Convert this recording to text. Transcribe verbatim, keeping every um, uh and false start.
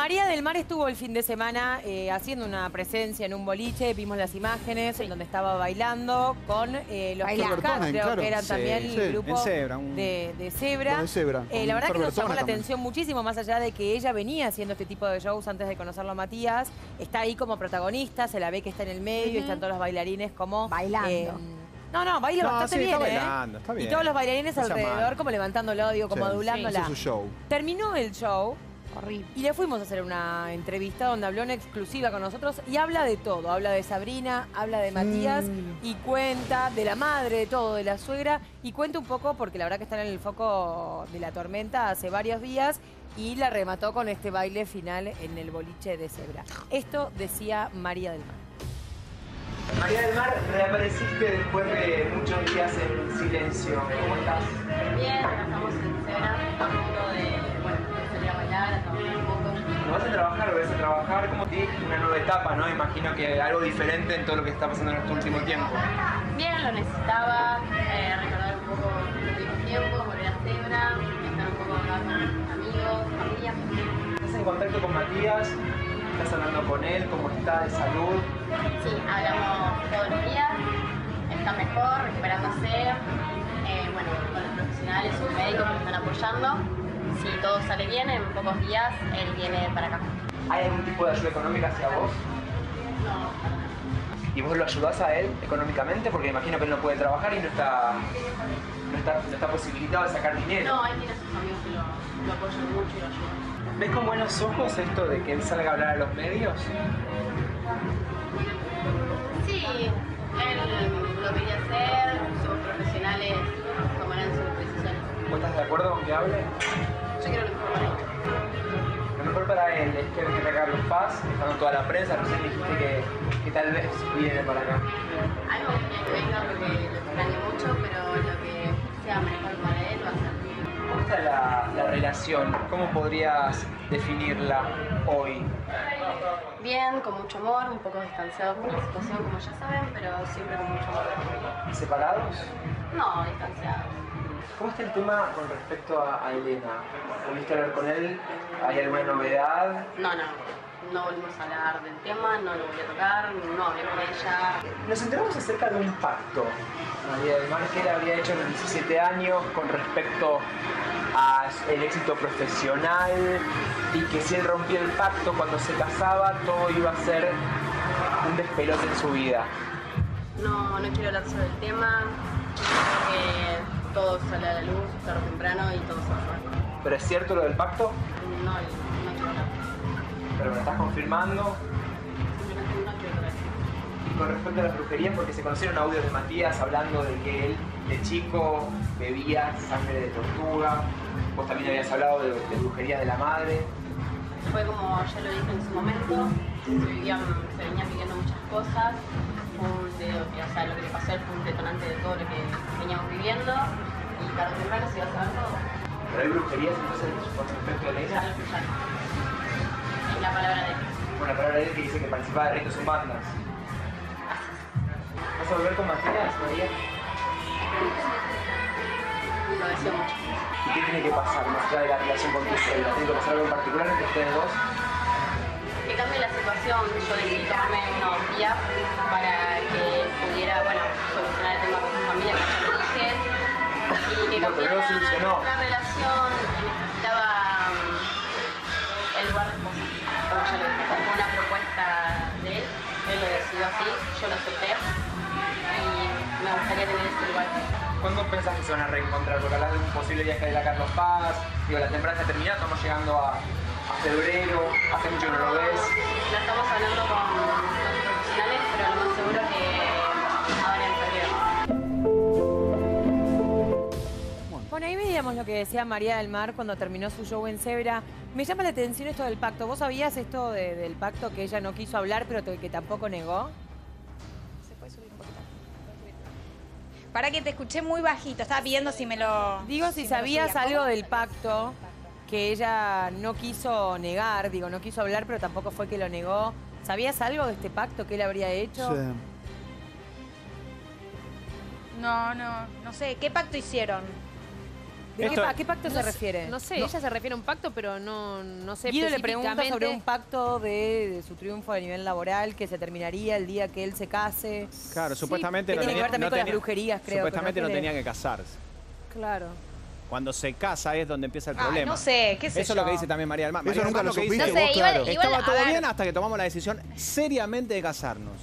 María del Mar estuvo el fin de semana eh, haciendo una presencia en un boliche, vimos las imágenes Sí. en donde estaba bailando con eh, los Bailando. Kit Kat, creo Claro. que eran Sí, también sí. el grupo En Zebra, un- de, de Zebra. Los de Zebra, Eh, con la verdad que nos Ferbertona llamó la también. atención muchísimo, más allá de que ella venía haciendo este tipo de shows antes de conocerlo a Matías. Está ahí como protagonista, se la ve que está en el medio y están todos los bailarines como... Bailando. eh, no, no, baila No, bastante sí, bien, está ¿eh? bailando, está bien. Y todos los bailarines No sea alrededor mal. como levantándolo, digo, como Sí. adulándola. Hace su show. Terminó el show. Horrible. Y le fuimos a hacer una entrevista donde habló en exclusiva con nosotros y habla de todo. Habla de Sabrina, habla de Matías y cuenta de la madre, de todo, de la suegra. Y cuenta un poco, porque la verdad que están en el foco de la tormenta hace varios días y la remató con este baile final en el boliche de Zebra. Esto decía María del Mar. María del Mar, reapareciste después de muchos días en silencio. ¿Cómo estás? Bien, acá estamos en Zebra, a punto de, bueno, de salir a bailar, a trabajar un poco. ¿No vas a trabajar o vas a trabajar? Como que una nueva etapa, ¿no? Imagino que algo diferente en todo lo que está pasando en este último tiempo. Bien, lo necesitaba, eh, recordar un poco los últimos tiempos, volver a Zebra, estar un poco acá con amigos, familia. ¿Estás en contacto con Matías? ¿Estás hablando con él? ¿Cómo está de salud? Sí, hablamos todos los días, está mejor, recuperándose, eh, bueno, con los profesionales, sus médicos que lo están apoyando. Si todo sale bien, en pocos días él viene para acá. ¿Hay algún tipo de ayuda económica hacia vos? No, para nada. ¿Y vos lo ayudás a él económicamente? Porque imagino que él no puede trabajar y no está, no está, no está posibilitado de sacar dinero. No, él tiene a sus amigos que lo, lo apoyan mucho y lo ayudan. ¿Ves con buenos ojos esto de que él salga a hablar a los medios? Sí, él lo quería hacer, sus profesionales tomarán sus decisiones. ¿Vos estás de acuerdo con que hable? Yo quiero lo mejor para él. Lo mejor para él es que hay que regar los Paz, estando toda la prensa, recién dijiste que, que tal vez viene para acá. A mí me gustaría que venga porque lo extraño mucho, pero lo que sea mejor para él va a ser. ¿Cómo está la, la relación? ¿Cómo podrías definirla hoy? Bien, con mucho amor, un poco distanciado por la situación, como ya saben, pero siempre con mucho amor. ¿Separados? No, distanciados. ¿Cómo está el tema con respecto a, a Elena? ¿Pudiste hablar con él? ¿Hay alguna novedad? No, no, no volvimos a hablar del tema, no lo voy a tocar, no hablé con ella. Nos enteramos acerca de un pacto, María del Mar, que él había hecho a los diecisiete años con respecto al éxito profesional y que si él rompía el pacto cuando se casaba, todo iba a ser un despelote en su vida. No, no quiero hablar sobre el tema, porque todo sale a la luz tarde o temprano y todo se va a saber. ¿Pero es cierto lo del pacto? No, no quiero hablar. ¿Pero me lo estás confirmando? Simplemente no quiero hablar. Y con respecto a las brujerías, porque se conocieron audios de Matías hablando de que él, de chico, bebía sangre de tortuga. Vos también habías hablado de, de brujerías de la madre. Fue como ya lo dije en su momento, se, vivían, se venían viviendo muchas cosas. Fue un de- o sea, lo que le pasó a él fue un detonante de todo lo que veníamos viviendo y tarde o temprano se iba a saber todo. Pero hay brujerías entonces con respecto a Ya Elena. lo escucharon. Es la palabra de él. Una palabra de él que dice que participaba de ritos en bandas. ¿Vas a volver con Matías, María? Lo deseo mucho. ¿Y qué tiene que pasar más allá de la relación con tu suegra? ¿Tiene que pasar algo en particular entre ustedes dos? Que cambie la situación, yo decidí tomarme unos días para que pudiera, bueno, solucionar el tema con su familia, que ya lo dije, y que No, pero no cambiara solucionó. la relación, necesitaba mm, el lugar de esposa, como ya lo dije, fue una propuesta de él, él lo decidió así, yo lo acepté, y me gustaría tener ese lugar. ¿Cuándo pensás que se van a reencontrar? Porque hablas de un posible viaje de la Carlos Paz, digo, la temporada está terminada, estamos llegando a, a febrero, hace mucho que no lo ves. Lo estamos hablando con los profesionales, pero lo más seguro que ahora en febrero. Bueno, ahí veíamos lo que decía María del Mar cuando terminó su show en Zebra. Me llama la atención esto del pacto. ¿Vos sabías esto de- del pacto que ella no quiso hablar, pero que tampoco negó? ¿Se puede subir un poquito? Para que te escuché muy bajito, estaba pidiendo si me lo... Digo, si me lo sabías subía. algo ¿Cómo? del pacto que ella no quiso negar, digo, no quiso hablar, pero tampoco fue que lo negó. ¿Sabías algo de este pacto que él habría hecho? Sí. No, no, no sé. ¿Qué pacto hicieron? ¿De qué, Esto- ¿A qué pacto No se sé- refiere? No sé, ella se refiere a un pacto, pero no, no sé Guido le pregunta sobre específicamente. un pacto de, de su triunfo a nivel laboral que se terminaría el día que él se case. Claro, supuestamente que no tiene que tenía, ver también no con las tenía- brujerías, creo, Supuestamente que no no tiene- tenía que casarse. Claro. Cuando se casa es donde empieza el Ay, problema. no sé, qué sé Eso es yo. lo que dice también María del Mar. Eso María del nunca Mar lo lo que supiste dice No sé, vos, igual- claro. igual- estaba a todo ver. bien hasta que tomamos la decisión seriamente de casarnos.